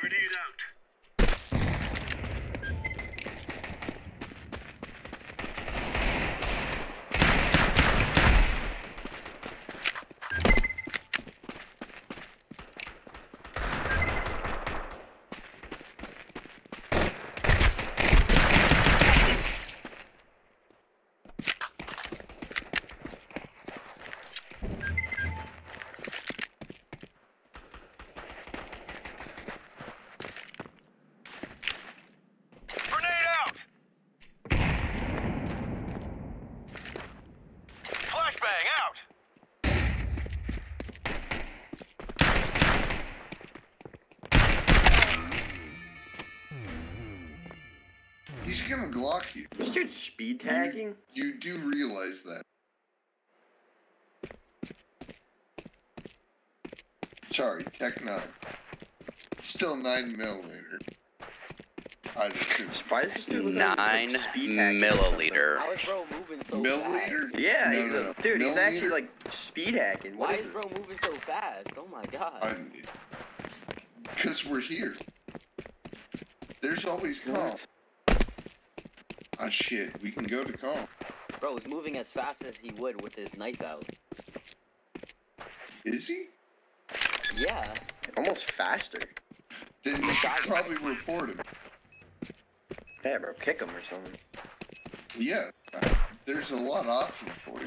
He's gonna Glock you. This dude's speed tagging? You do realize that. Sorry, Tech 9. Still 9mm. I just Why is this dude 9 milliliter. How is bro moving so milliliter? fast? Yeah, No. dude, he's Milliliter? actually like speed hacking. Why is bro moving so fast? Oh my god. Because we're here. There's always calm. Ah shit, we can go to calm. Bro is moving as fast as he would with his knife out. Is he? Yeah. Almost faster. Then you should probably report him. Yeah, bro, kick him or something. Yeah, there's a lot of options for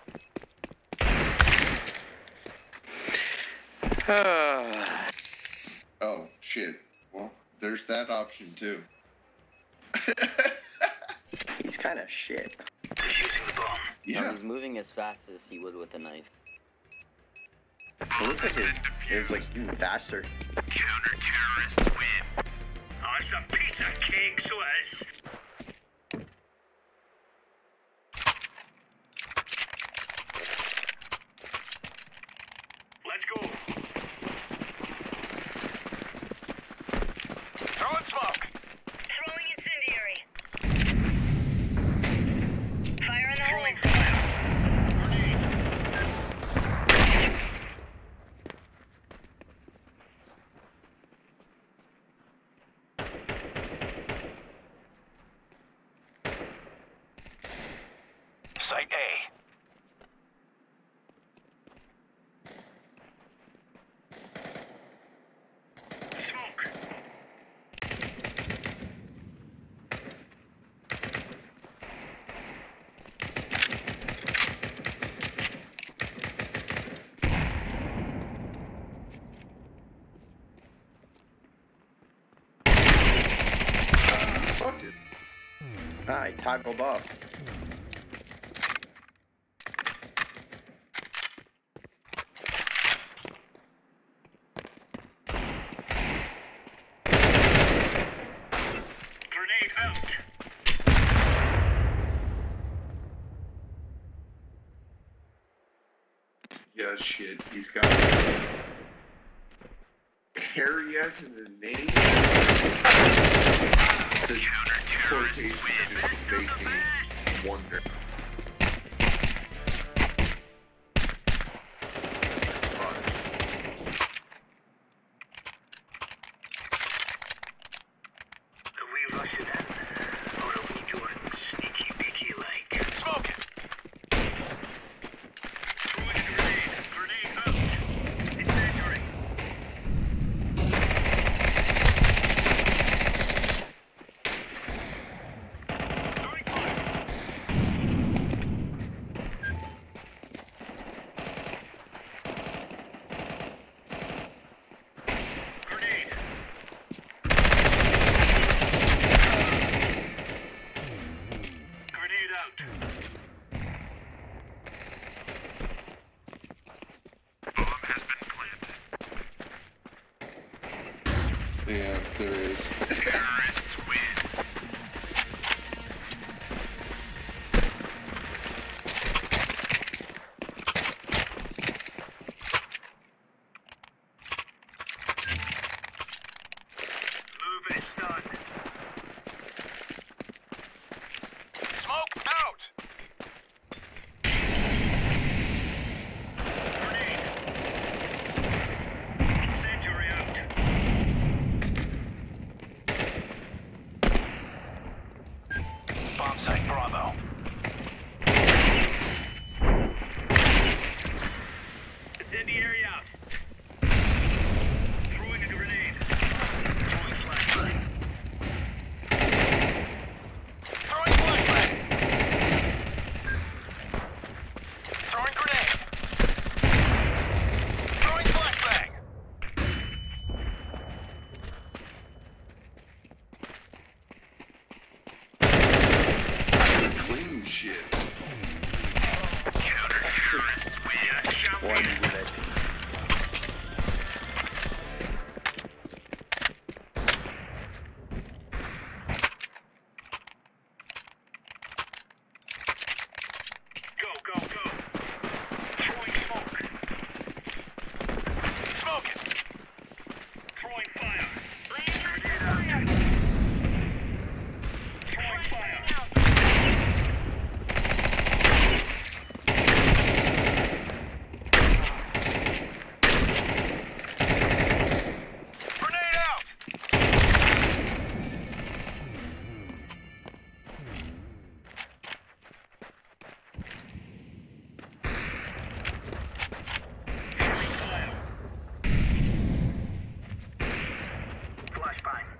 you. Oh, shit. Well, there's that option too. He's kind of shit. Yeah. No, he's moving as fast as he would with a knife. It looks like it was like even faster. Counter-terrorists win. Oh, it's a piece of cake, so as. Let's go. Throwing smoke. Throwing incendiary. Fire in the hole. Site A. Smoke. Fuck it. Ah, he toggled off. Grenade out. Yeah, shit. He's got Harry as in the name. The quotation just make me wonder. Are we rushing in? Or are we doing sneaky peeky like? Smoking! Throwing a grenade. Grenade out. Incendiary. Throwing fire. one unit. Go, go, go. Throwing smoke. Smoking. Throwing fire. Grenade out. Throwing fire. Grenade out. Throwing fire. Flashbang.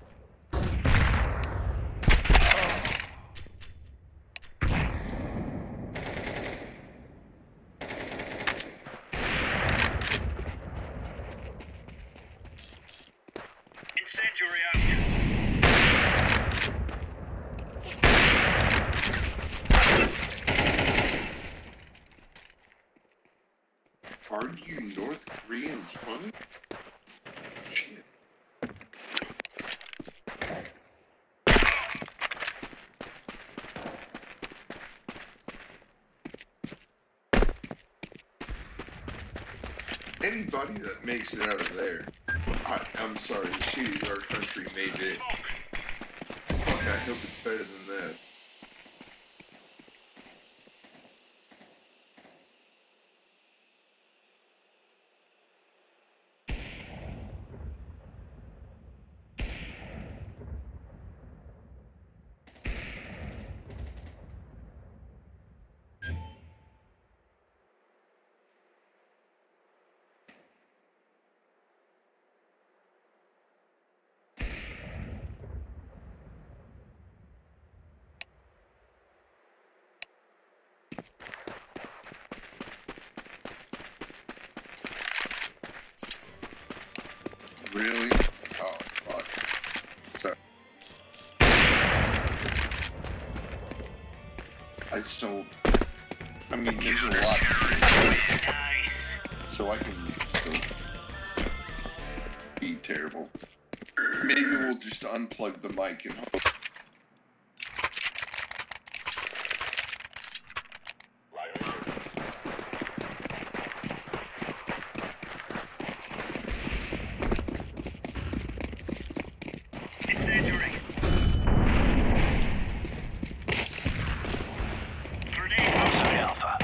Incendiary out. Are you North Koreans funny? Shit. Anybody that makes it out of there, I'm sorry, shitty our country made it. Fuck, I hope it's better than that. Really? Oh, fuck. Sorry. I stole. I mean, there's a lot. So I can still be terrible. Maybe we'll just unplug the mic and hope. Incendiary. Grenade outside Alpha.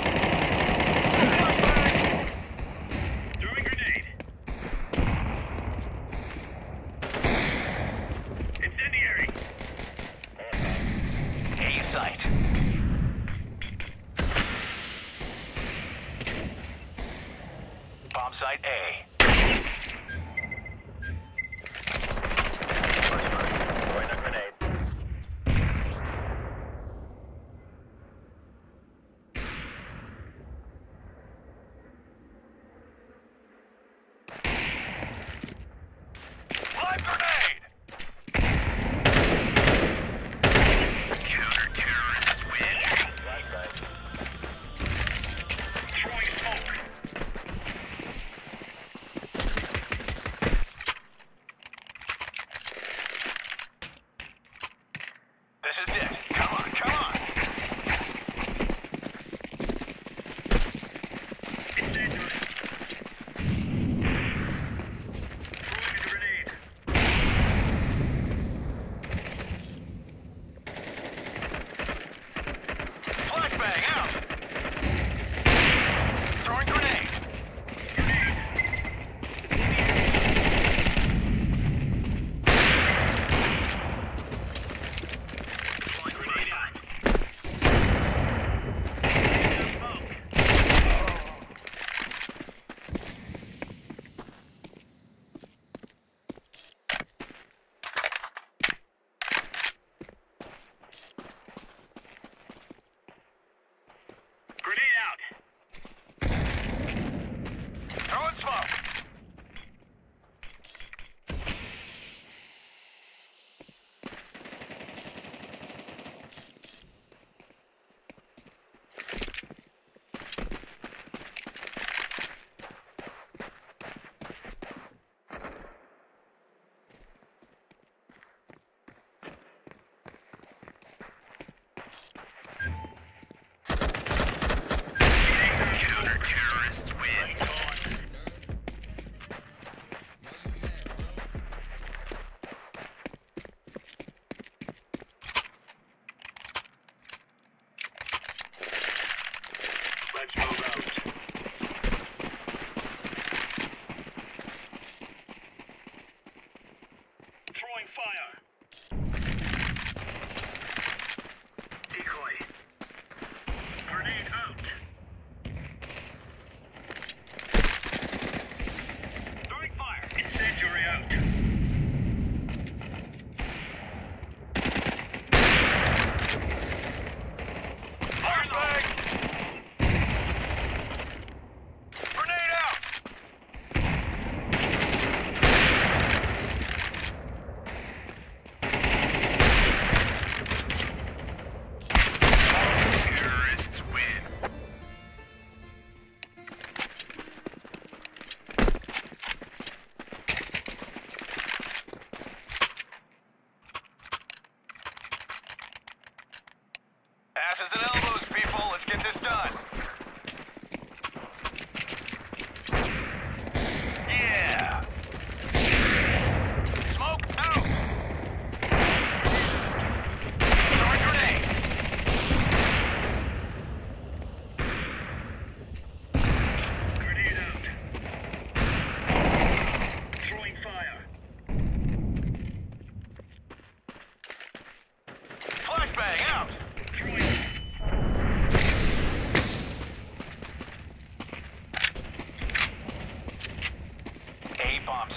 Throwing grenade. Incendiary. A site. Bomb site A. Throwing a grenade. Live grenade! Counter-terrorists win. Throwing smoke.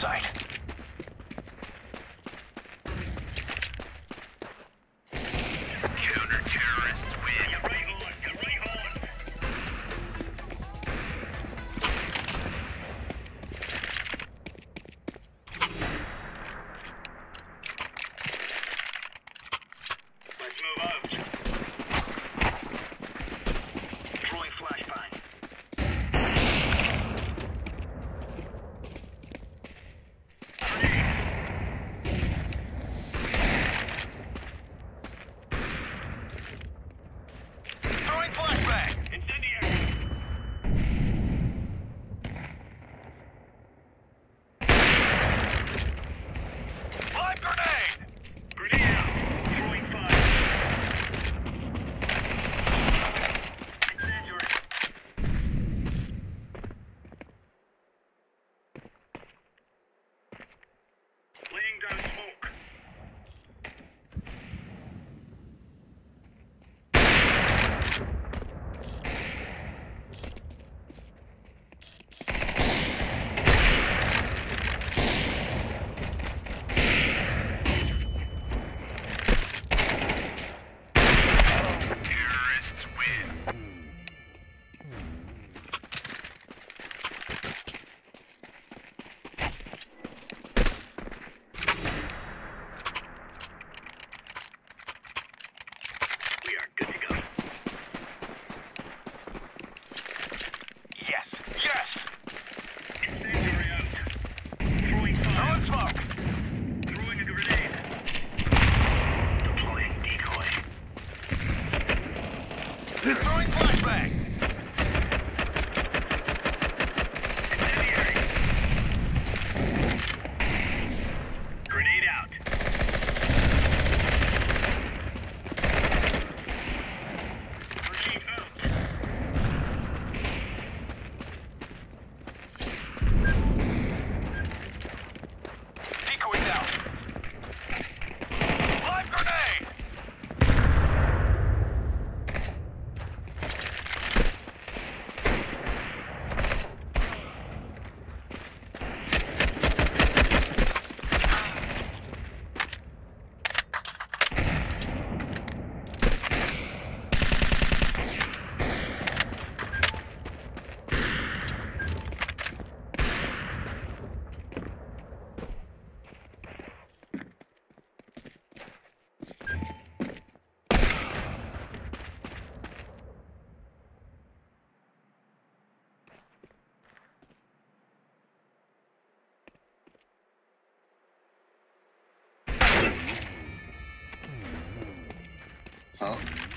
sight. Counter-terrorists win. You're right on. You're right on. Let's move out. Throwing flashbang. Throwing flashbang. Incendiary. Live grenade. Grenade out. Throwing fire. Incendiary. Laying down smoke. Terrorists win. We are good to go. Yes, yes! Incendiary out. Throwing fire. Throwing smoke. Throwing a grenade. Deploying decoy. Throwing flashbang. Incendiary. Grenade out. Grenade out. Decoys out. Live grenade. Huh?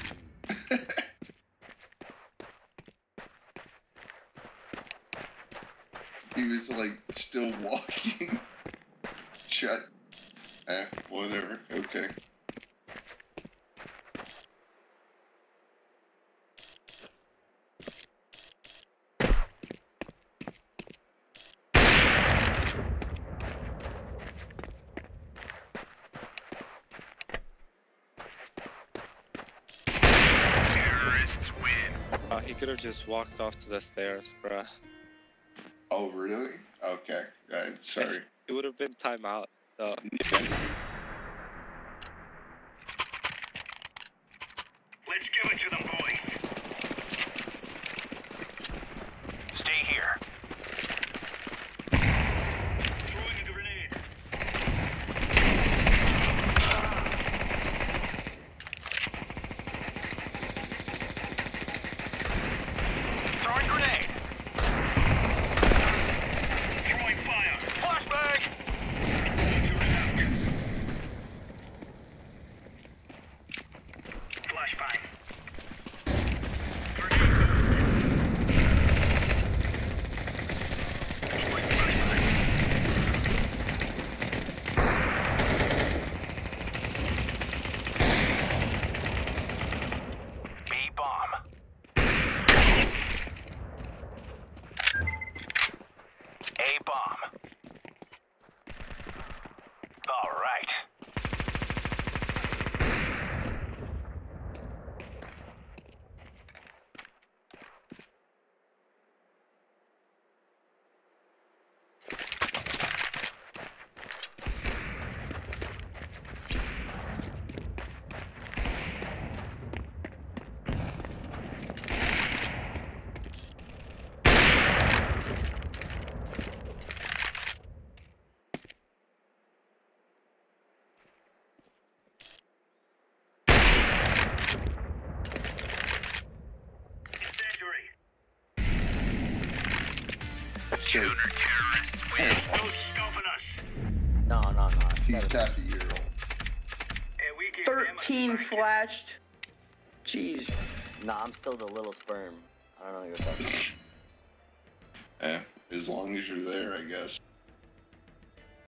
He was like still walking. Shut. Whatever. Okay. Terrorists win. He could have just walked off to the stairs, bruh. Oh, really? Okay. Sorry. It would have been timeout, though. Yeah. Let's give it to them, boys. Stay here. Throwing a grenade. Throwing grenade. Throwing fire. Flashbang. Incendiary out. shit. No stopping us. No. He's half a year old. Hey, we give 13 flashed. Jeez. Nah, I'm still the little sperm. I don't know what you're talking about. As long as you're there, I guess.